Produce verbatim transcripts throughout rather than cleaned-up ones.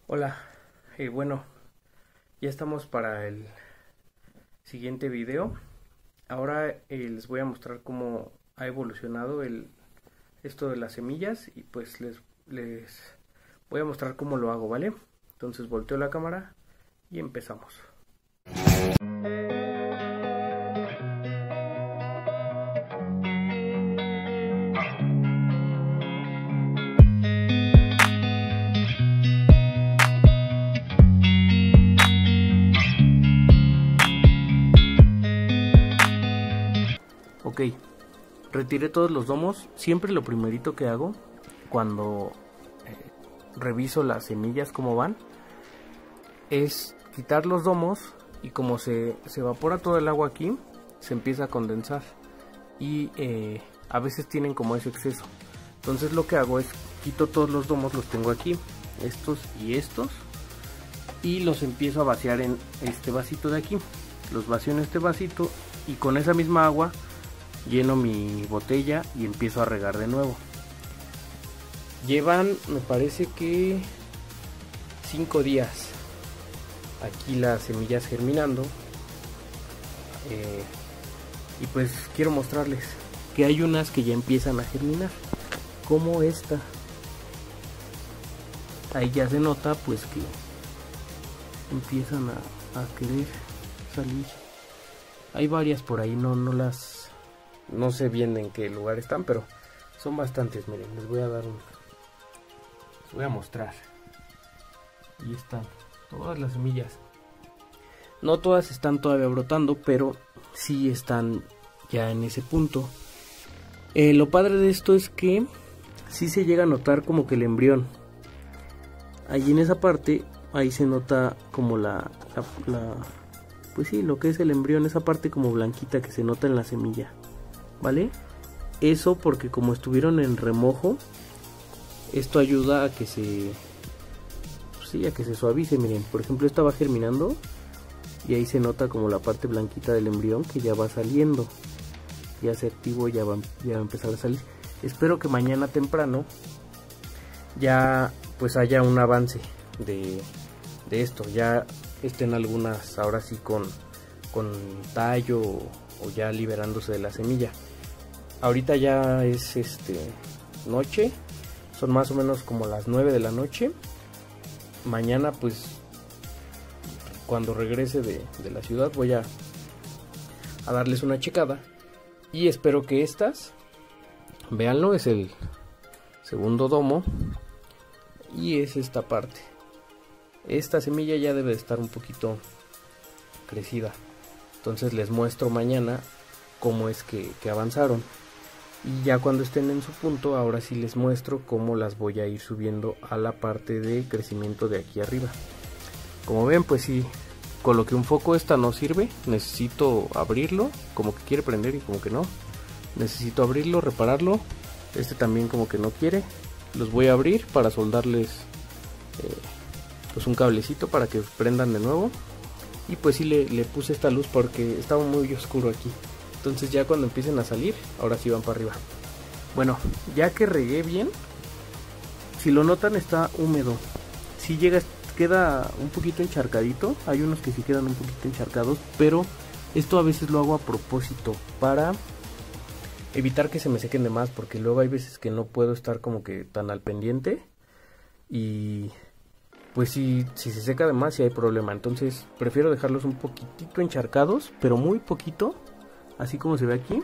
Hola, eh, bueno, ya estamos para el siguiente video. Ahora eh, les voy a mostrar cómo ha evolucionado el, esto de las semillas y pues les, les voy a mostrar cómo lo hago, ¿vale? Entonces volteo la cámara y empezamos. Ok, retiré todos los domos. Siempre lo primerito que hago cuando eh, reviso las semillas cómo van es quitar los domos, y como se, se evapora todo el agua aquí, se empieza a condensar y eh, a veces tienen como ese exceso. Entonces lo que hago es quito todos los domos, los tengo aquí, estos y estos, y los empiezo a vaciar en este vasito de aquí. Los vacío en este vasito y con esa misma agua lleno mi botella y empiezo a regar de nuevo. Llevan, me parece que cinco días aquí las semillas germinando, eh, y pues quiero mostrarles que hay unas que ya empiezan a germinar, como esta. Ahí ya se nota pues que empiezan a, a querer salir. Hay varias por ahí, no, no las no sé bien en qué lugar están, pero son bastantes. Miren, les voy a dar un les voy a mostrar. Ahí están todas las semillas. No todas están todavía brotando, pero sí están ya en ese punto. Eh, lo padre de esto es que sí se llega a notar como que el embrión. Allí en esa parte, ahí se nota como la, la, la pues sí, lo que es el embrión, esa parte como blanquita que se nota en la semilla, ¿vale? Eso porque como estuvieron en remojo, esto ayuda a que se pues sí, a que se suavice. Miren, por ejemplo, esta va germinando y ahí se nota como la parte blanquita del embrión que ya va saliendo, ya se activó, ya va, ya va a empezar a salir. Espero que mañana temprano ya pues haya un avance de, de esto, ya estén algunas ahora sí con, con tallo o, o ya liberándose de la semilla. Ahorita ya es este noche, son más o menos como las nueve de la noche. Mañana pues cuando regrese de, de la ciudad voy a, a darles una checada y espero que estas, véanlo, es el segundo domo y es esta parte. Esta semilla ya debe de estar un poquito crecida, entonces les muestro mañana cómo es que, que avanzaron, y ya cuando estén en su punto ahora sí les muestro cómo las voy a ir subiendo a la parte de crecimiento de aquí arriba. Como ven, pues sí, coloqué un foco, esta no sirve, necesito abrirlo, como que quiere prender y como que no, necesito abrirlo, repararlo. Este también como que no quiere, los voy a abrir para soldarles eh, pues un cablecito para que prendan de nuevo. Y pues sí le, le puse esta luz porque estaba muy oscuro aquí, entonces ya cuando empiecen a salir, ahora sí van para arriba. Bueno, ya que regué bien, si lo notan está húmedo, si llega, queda un poquito encharcadito, hay unos que sí quedan un poquito encharcados, pero esto a veces lo hago a propósito para evitar que se me sequen de más, porque luego hay veces que no puedo estar como que tan al pendiente y pues si, si se seca de más sí hay problema. Entonces prefiero dejarlos un poquitito encharcados, pero muy poquito, así como se ve aquí,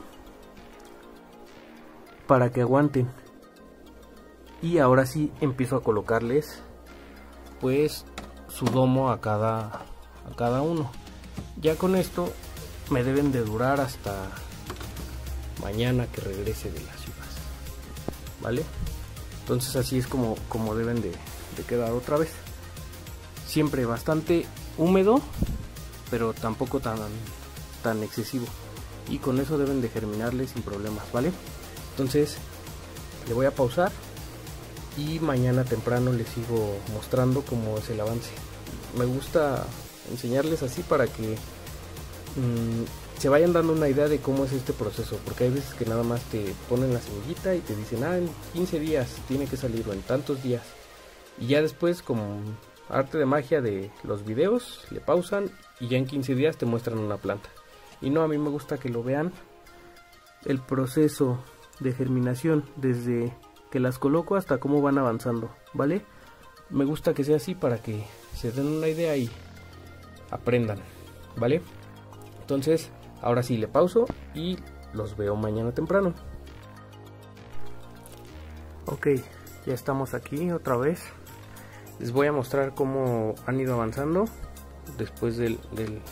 para que aguanten. Y ahora sí empiezo a colocarles pues su domo a cada, a cada uno. Ya con esto me deben de durar hasta mañana que regrese de la ciudad, ¿vale? Entonces así es como, como deben de, de quedar otra vez. Siempre bastante húmedo, pero tampoco tan, tan excesivo. Y con eso deben de germinarle sin problemas, ¿vale? Entonces le voy a pausar y mañana temprano les sigo mostrando cómo es el avance. Me gusta enseñarles así para que mmm, se vayan dando una idea de cómo es este proceso, porque hay veces que nada más te ponen la semillita y te dicen, ah, en quince días tiene que salir o en tantos días, y ya después como arte de magia de los videos, le pausan y ya en quince días te muestran una planta. Y no, a mí me gusta que lo vean el proceso de germinación desde que las coloco hasta cómo van avanzando, ¿vale? Me gusta que sea así para que se den una idea y aprendan, ¿vale? Entonces, ahora sí le pauso y los veo mañana temprano. Ok, ya estamos aquí otra vez. Les voy a mostrar cómo han ido avanzando después del, del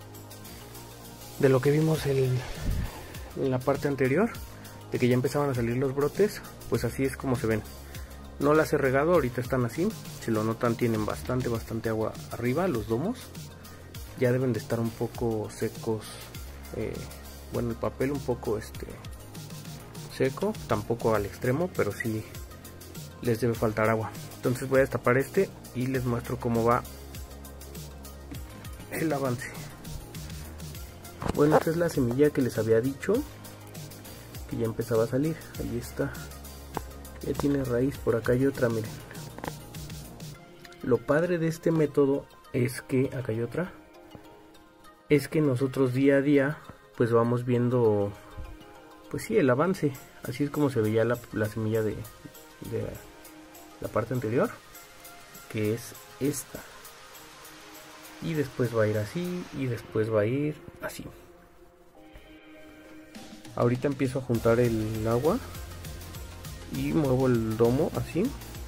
de lo que vimos el, en la parte anterior, de que ya empezaban a salir los brotes. Pues así es como se ven. No las he regado, ahorita están así. Si lo notan, tienen bastante, bastante agua arriba, los domos. Ya deben de estar un poco secos. Eh, bueno, el papel un poco este seco, tampoco al extremo, pero sí les debe faltar agua. Entonces voy a destapar este y les muestro cómo va el avance. Bueno, esta es la semilla que les había dicho que ya empezaba a salir. Ahí está, ya tiene raíz. Por acá hay otra, miren. Lo padre de este método es que, acá hay otra, es que nosotros día a día pues vamos viendo, pues sí, el avance. Así es como se veía la, la semilla de, de la, la parte anterior, que es esta. Y después va a ir así, y después va a ir así. Ahorita empiezo a juntar el agua y muevo el domo así,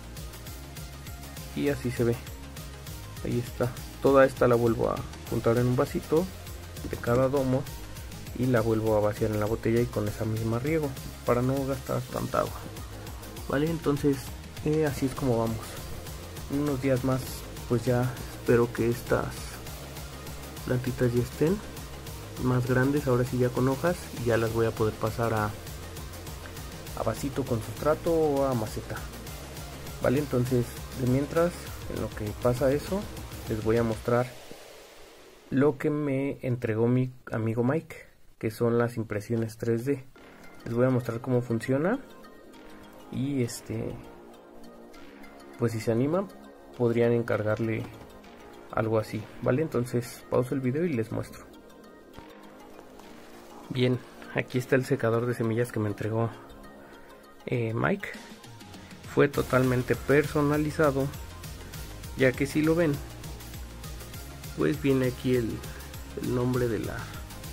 y así se ve. Ahí está. Toda esta la vuelvo a juntar en un vasito de cada domo y la vuelvo a vaciar en la botella y con esa misma riego para no gastar tanta agua, vale. Entonces eh, así es como vamos. En unos días más pues ya espero que estas plantitas ya estén más grandes, ahora sí ya con hojas, y ya las voy a poder pasar a, a vasito con sustrato o a maceta, vale. Entonces de mientras, en lo que pasa eso, les voy a mostrar lo que me entregó mi amigo Mike, que son las impresiones tres D. Les voy a mostrar cómo funciona y este pues si se animan podrían encargarle algo así, vale. Entonces pauso el video y les muestro. Bien, aquí está el secador de semillas que me entregó eh, Mike. Fue totalmente personalizado, ya que si lo ven pues viene aquí el, el nombre de la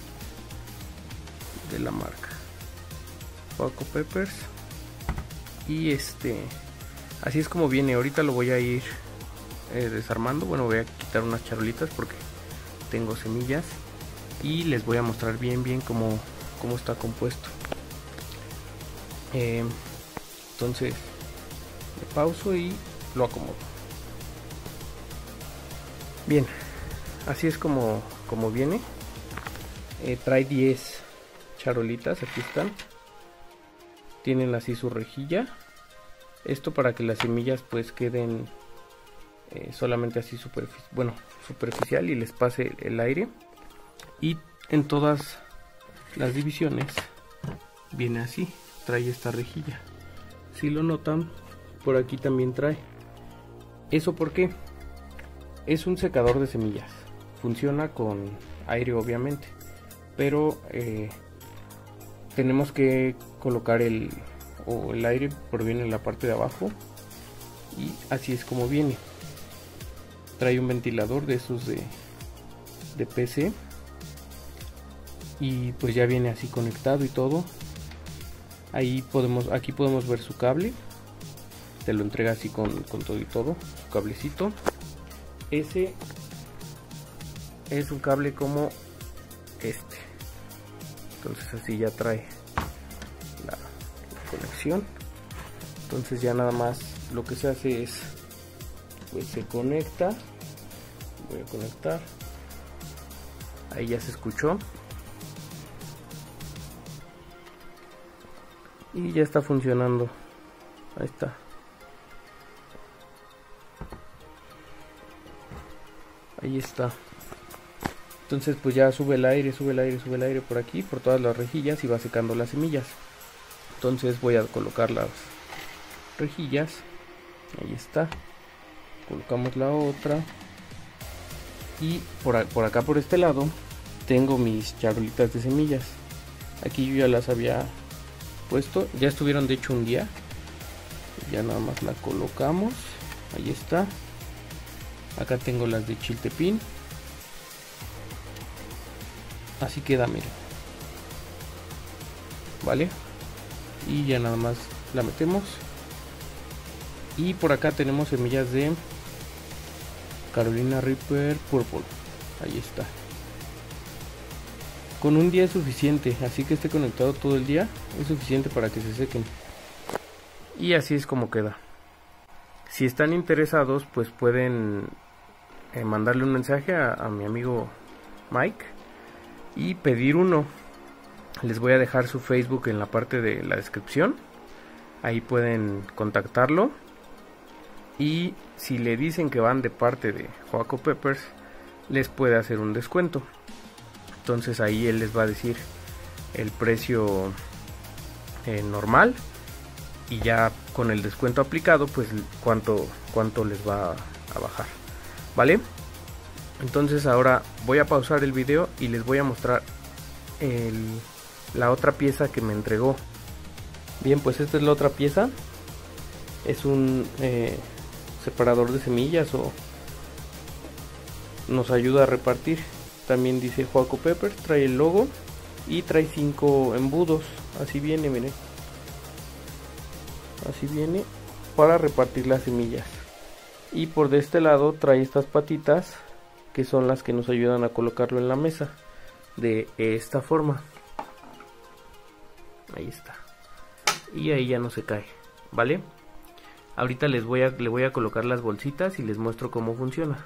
de la marca, Paco Peppers, y este así es como viene. Ahorita lo voy a ir eh, desarmando. Bueno, voy a quitar unas charolitas porque tengo semillas y les voy a mostrar bien bien cómo, cómo está compuesto. Eh, entonces le pauso y lo acomodo. Bien, así es como, como viene. Eh, trae diez charolitas, aquí están. Tienen así su rejilla. Esto para que las semillas pues queden eh, solamente así superfici bueno, superficial y les pase el aire. Y en todas las divisiones viene así, trae esta rejilla. Si lo notan, por aquí también trae. ¿Eso por qué? Es un secador de semillas. Funciona con aire obviamente, pero eh, tenemos que colocar el, o el aire proviene en la parte de abajo, y así es como viene. Trae un ventilador de esos de, de P C, y pues ya viene así conectado y todo. Ahí podemos, aquí podemos ver su cable. Te lo entrega así con, con todo y todo, su cablecito. Ese es un cable como este. Entonces así ya trae la, la conexión. Entonces ya nada más lo que se hace es, pues se conecta. Voy a conectar. Ahí ya se escuchó. Y ya está funcionando. Ahí está. Ahí está. Entonces pues ya sube el aire, sube el aire, sube el aire por aquí, por todas las rejillas, y va secando las semillas. Entonces voy a colocar las rejillas. Ahí está. colocamos la otra. Y por, por acá por este lado tengo mis charolitas de semillas. Aquí yo ya las había puesto, ya estuvieron de hecho un día. Ya nada más la colocamos, ahí está. Acá tengo las de chiltepín. Así queda, miren. Vale, y ya nada más la metemos. Y por acá tenemos semillas de Carolina Reaper Purple. Ahí está. Con un día es suficiente, así que esté conectado todo el día es suficiente para que se sequen. Y así es como queda. Si están interesados, pues pueden eh, mandarle un mensaje a, a mi amigo Mike y pedir uno. Les voy a dejar su Facebook en la parte de la descripción. Ahí pueden contactarlo. Y si le dicen que van de parte de Joaco Peppers, les puede hacer un descuento. Entonces ahí él les va a decir el precio eh, normal. Y ya con el descuento aplicado, pues cuánto, cuánto les va a bajar. ¿Vale? Entonces ahora voy a pausar el video y les voy a mostrar el, la otra pieza que me entregó. Bien, pues esta es la otra pieza. Es un eh, separador de semillas o nos ayuda a repartir. También dice Joaco Peppers, trae el logo y trae cinco embudos. Así viene, miren. Así viene para repartir las semillas. Y por de este lado trae estas patitas que son las que nos ayudan a colocarlo en la mesa de esta forma. Ahí está. Y ahí ya no se cae, ¿vale? Ahorita les voy a, le voy a colocar las bolsitas y les muestro cómo funciona.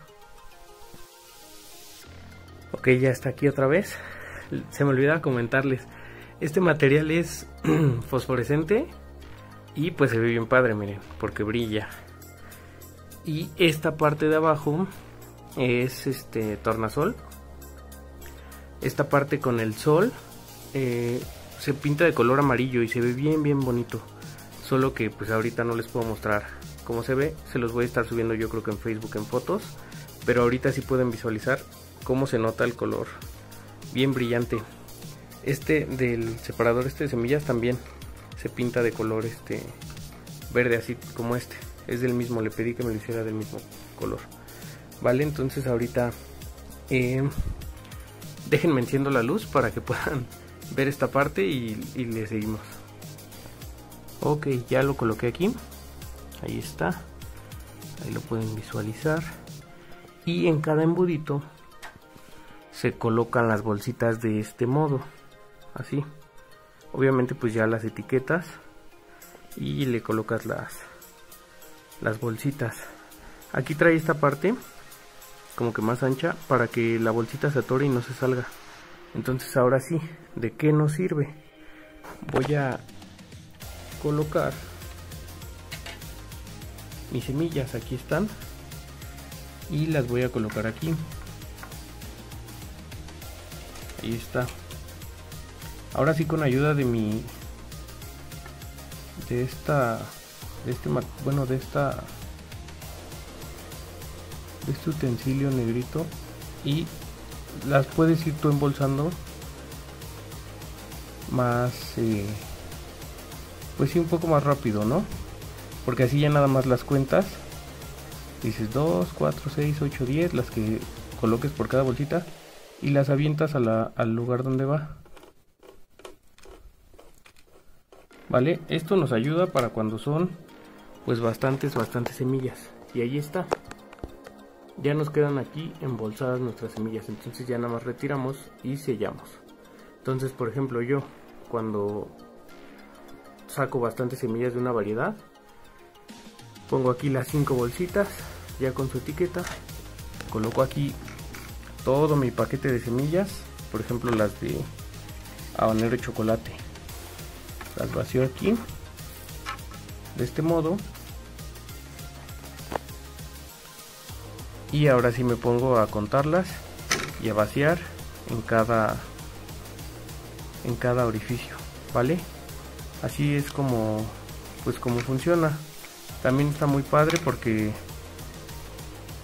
Ok, ya está aquí otra vez. Se me olvidaba comentarles. Este material es fosforescente. Y pues se ve bien padre, miren, porque brilla. Y esta parte de abajo es este tornasol. Esta parte con el sol eh, se pinta de color amarillo y se ve bien bien bonito. Solo que pues ahorita no les puedo mostrar cómo se ve. Se los voy a estar subiendo yo creo que en Facebook en fotos. Pero ahorita sí pueden visualizar cómo se nota el color bien brillante. Este del separador este de semillas también se pinta de color este verde, así como este. Es del mismo, le pedí que me lo hiciera del mismo color. Vale, entonces ahorita eh, déjenme enciendo la luz para que puedan ver esta parte y, y le seguimos. Ok, ya lo coloqué aquí. Ahí está. Ahí lo pueden visualizar. Y en cada embudito se colocan las bolsitas de este modo. Así. Obviamente pues ya las etiquetas y le colocas las las bolsitas. Aquí trae esta parte como que más ancha para que la bolsita se atore y no se salga. Entonces ahora sí, ¿de qué nos sirve? Voy a colocar mis semillas, aquí están, y las voy a colocar aquí. Ahí está. Ahora sí, con ayuda de mi de esta de este bueno de esta de este utensilio negrito, y las puedes ir tú embolsando más eh, pues sí, un poco más rápido, ¿no? Porque así ya nada más las cuentas, dices dos, cuatro, seis, ocho, diez, las que coloques por cada bolsita, y las avientas a la, al lugar donde va. Vale, esto nos ayuda para cuando son pues bastantes, bastantes semillas. Y ahí está. Ya nos quedan aquí embolsadas nuestras semillas. Entonces ya nada más retiramos y sellamos. Entonces, por ejemplo, yo cuando saco bastantes semillas de una variedad, pongo aquí las cinco bolsitas ya con su etiqueta. Coloco aquí todo mi paquete de semillas. Por ejemplo, las de habanero y chocolate. Las vacío aquí de este modo, y ahora sí me pongo a contarlas y a vaciar en cada en cada orificio, ¿vale? Así es como pues como funciona. También está muy padre porque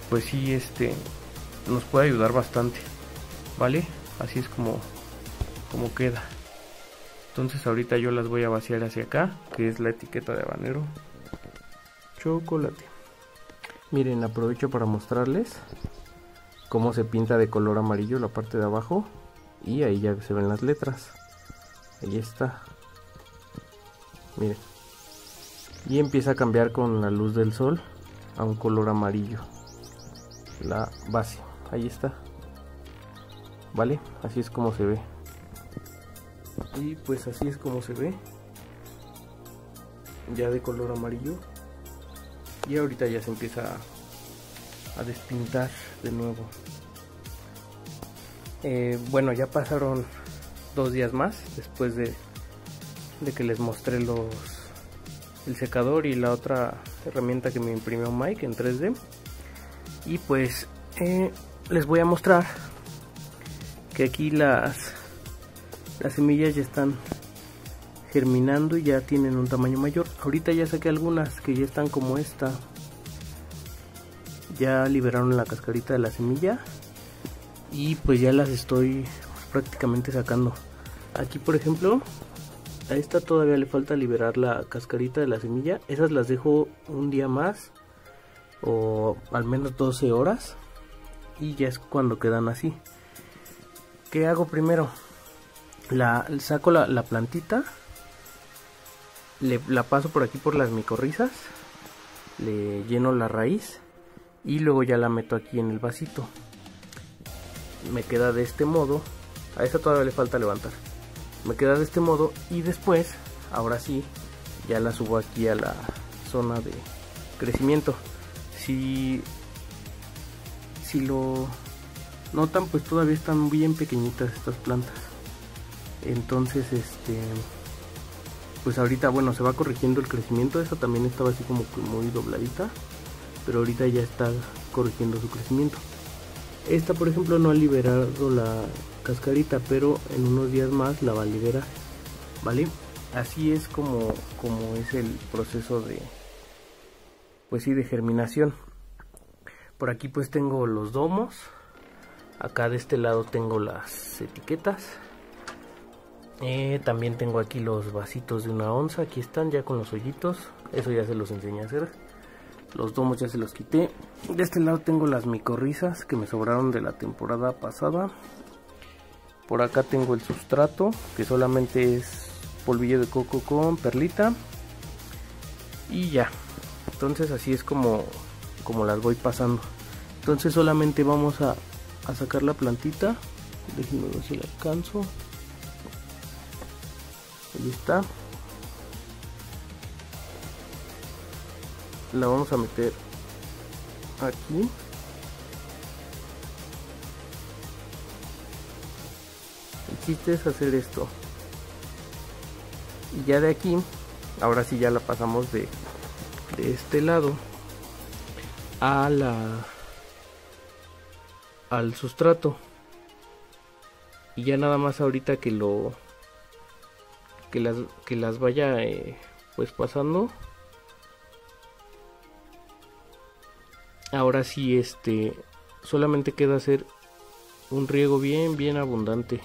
pues sí, este nos puede ayudar bastante, ¿vale? Así es como, como queda. Entonces ahorita yo las voy a vaciar hacia acá, que es la etiqueta de habanero chocolate. Miren, aprovecho para mostrarles cómo se pinta de color amarillo la parte de abajo, y ahí ya se ven las letras. Ahí está, miren, y empieza a cambiar con la luz del sol a un color amarillo la base. Ahí está, vale, así es como se ve. Y pues así es como se ve, ya de color amarillo. Y ahorita ya se empieza a, a despintar de nuevo. Eh, bueno, ya pasaron dos días más después de, de que les mostré los el secador y la otra herramienta que me imprimió Mike en tres D. Y pues eh, les voy a mostrar que aquí las las semillas ya están germinando y ya tienen un tamaño mayor. Ahorita ya saqué algunas que ya están como esta, ya liberaron la cascarita de la semilla y pues ya las estoy pues, prácticamente sacando. Aquí por ejemplo a esta todavía le falta liberar la cascarita de la semilla. Esas las dejo un día más o al menos doce horas y ya es cuando quedan así. ¿Qué hago primero? La, saco la, la plantita, le, la paso por aquí por las micorrizas, le lleno la raíz y luego ya la meto aquí en el vasito. Me queda de este modo. A esta todavía le falta levantar. Me queda de este modo y después, ahora sí, ya la subo aquí a la zona de crecimiento. Si, si lo notan, pues todavía están bien pequeñitas estas plantas. Entonces este pues ahorita bueno se va corrigiendo el crecimiento. Esta también estaba así como que muy dobladita, pero ahorita ya está corrigiendo su crecimiento. Esta por ejemplo no ha liberado la cascarita, pero en unos días más la va a liberar, vale. Así es como, como es el proceso de pues sí de germinación. Por aquí pues tengo los domos, acá de este lado tengo las etiquetas. Eh, también tengo aquí los vasitos de una onza, aquí están ya con los hoyitos, eso ya se los enseñé a hacer. Los domos ya se los quité. De este lado tengo las micorrizas que me sobraron de la temporada pasada. Por acá tengo el sustrato, que solamente es polvillo de coco con perlita. Y ya, entonces así es como, como las voy pasando. Entonces solamente vamos a, a sacar la plantita. Déjenme ver si la alcanzo. Ahí está. La vamos a meter aquí. El chiste es hacer esto. Y ya de aquí, ahora sí ya la pasamos de, de este lado a la al sustrato. Y ya nada más ahorita que lo que las que las vaya eh, pues pasando. Ahora sí este solamente queda hacer un riego bien bien abundante.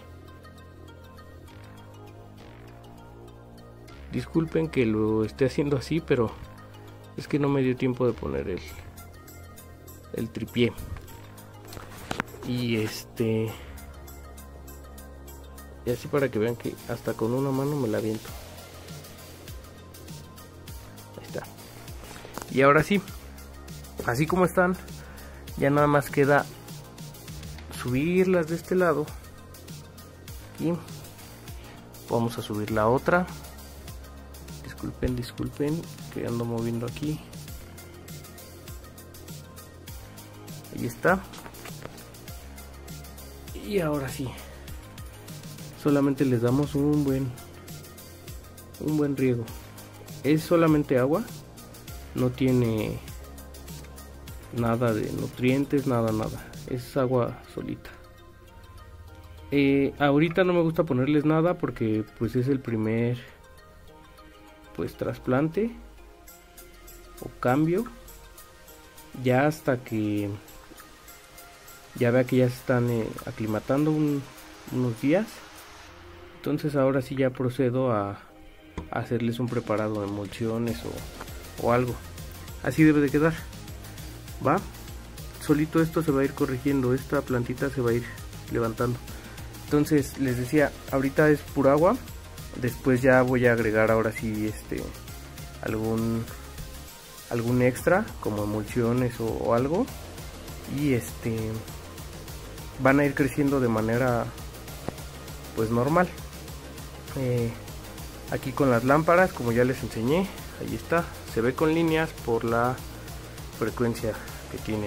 Disculpen que lo esté haciendo así, pero es que no me dio tiempo de poner el el tripié. Y este y así para que vean que hasta con una mano me la aviento. Ahí está. Y ahora sí, así como están, ya nada más queda subirlas de este lado. Aquí vamos a subir la otra. Disculpen, disculpen que ando moviendo aquí. Ahí está. Y ahora sí, solamente les damos un buen un buen riego. Es solamente agua, no tiene nada de nutrientes, nada, nada. Es agua solita. Eh, ahorita no me gusta ponerles nada porque pues es el primer pues trasplante o cambio. Ya hasta que Ya vea que ya se están eh, aclimatando un, unos días. Entonces ahora sí ya procedo a, a hacerles un preparado de emulsiones o, o algo. Así debe de quedar. Va. Solito esto se va a ir corrigiendo. Esta plantita se va a ir levantando. Entonces les decía, ahorita es pura agua. Después ya voy a agregar ahora sí este algún algún extra como emulsiones o, o algo. Y este van a ir creciendo de manera pues normal. Eh, aquí con las lámparas, como ya les enseñé, ahí está, se ve con líneas por la frecuencia que tienen.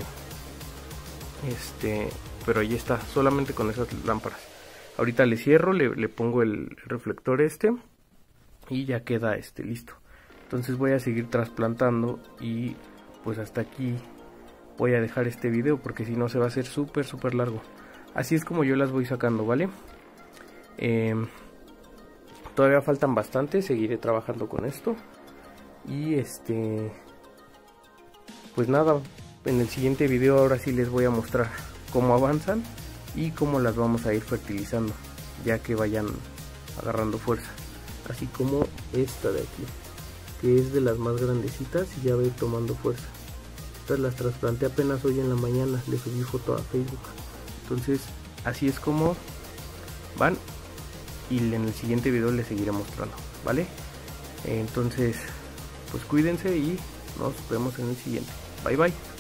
Este, pero ahí está, solamente con esas lámparas. Ahorita le cierro, le, le pongo el reflector este y ya queda este listo. Entonces voy a seguir trasplantando y pues hasta aquí voy a dejar este video porque si no se va a hacer súper súper largo. Así es como yo las voy sacando, ¿vale? Eh, todavía faltan bastante, seguiré trabajando con esto. Y este, pues nada, en el siguiente video ahora sí les voy a mostrar cómo avanzan y cómo las vamos a ir fertilizando ya que vayan agarrando fuerza. Así como esta de aquí, que es de las más grandecitas y ya va a ir tomando fuerza. Estas las trasplanté apenas hoy en la mañana, le subí foto a Facebook. Entonces así es como van y en el siguiente video les seguiré mostrando, ¿vale? Entonces pues cuídense y nos vemos en el siguiente. Bye bye.